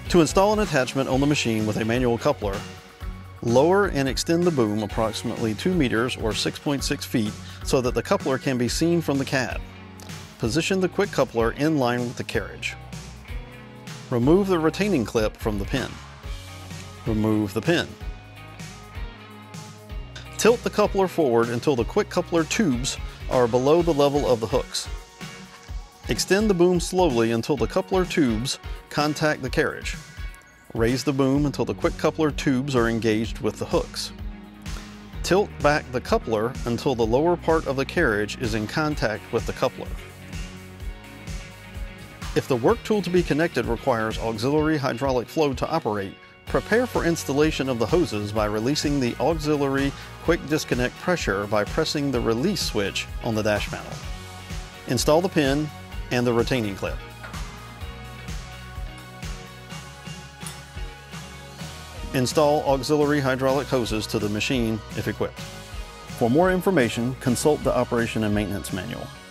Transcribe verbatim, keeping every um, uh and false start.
To install an attachment on the machine with a manual coupler, lower and extend the boom approximately two meters or six point six feet so that the coupler can be seen from the cab. Position the quick coupler in line with the carriage. Remove the retaining clip from the pin. Remove the pin. Tilt the coupler forward until the quick coupler tubes are below the level of the hooks. Extend the boom slowly until the coupler tubes contact the carriage. Raise the boom until the quick coupler tubes are engaged with the hooks. Tilt back the coupler until the lower part of the carriage is in contact with the coupler. If the work tool to be connected requires auxiliary hydraulic flow to operate, prepare for installation of the hoses by releasing the auxiliary quick disconnect pressure by pressing the release switch on the dash panel. Install the pin and the retaining clip. Install auxiliary hydraulic hoses to the machine if equipped. For more information, consult the Operation and Maintenance Manual.